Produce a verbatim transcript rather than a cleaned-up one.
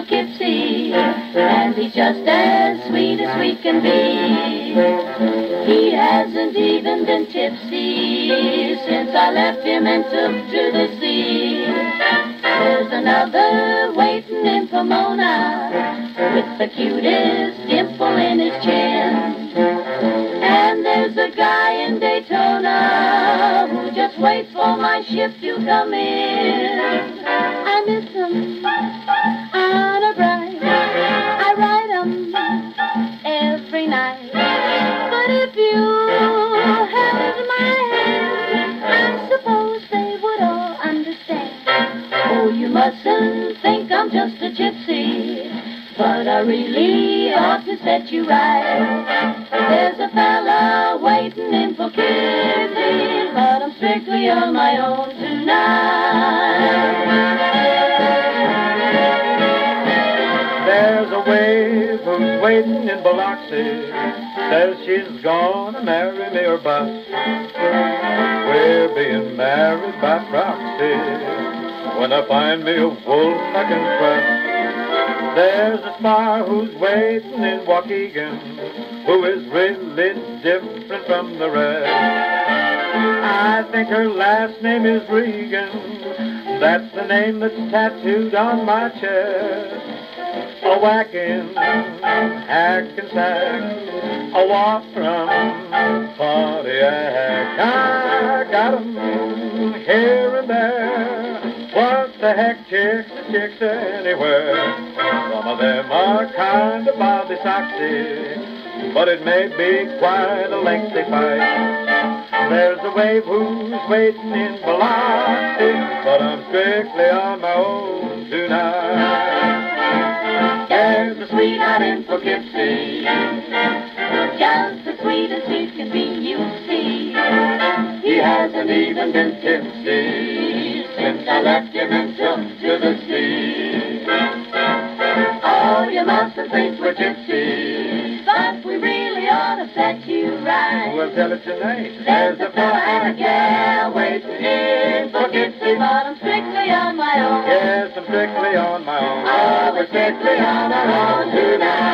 Poughkeepsie, and he's just as sweet as sweet can be. He hasn't even been tipsy since I left him and took to the sea. There's another waiting in Pomona with the cutest dimple in his chin. And there's a guy in Daytona who just waits for my ship to come in. I miss him on a bright, I ride him every night. But if you held my hand, I suppose they would all understand. Oh, you mustn't think I'm just a gypsy, but I really ought to set you right. There's a fella waiting in Poughkeepsie, but I'm strictly on my own tonight. There's a wave who's waiting in Biloxi, says she's gonna marry me or bust. We're being married by proxy. When I find me a wolf I can trust. There's a spar who's waiting in Waukegan, who is really different from the rest. I think her last name is Regan. That's the name that's tattooed on my chest. A whacking, Hackensack, a walk from Pontiac. I got 'em here and there. What the heck, chicks are chicks anywhere. Some of them are kind of Bobby Soxy, but it may be quite a lengthy fight. There's a wave who's waiting in Biloxi, but I'm strictly on my own tonight. There's a sweetheart in Poughkeepsie, just as sweet as sweet can be, you see. He hasn't even been tipsy since I left him and took to the sea. Oh, you mustn't think we're gypsies, but we really ought to set you right. Well, tell it tonight. There's a fella and a gal waiting in Poughkeepsie, but I'm strictly on my own. Yes, I'm strictly on my own. Oh, we're strictly on our own tonight.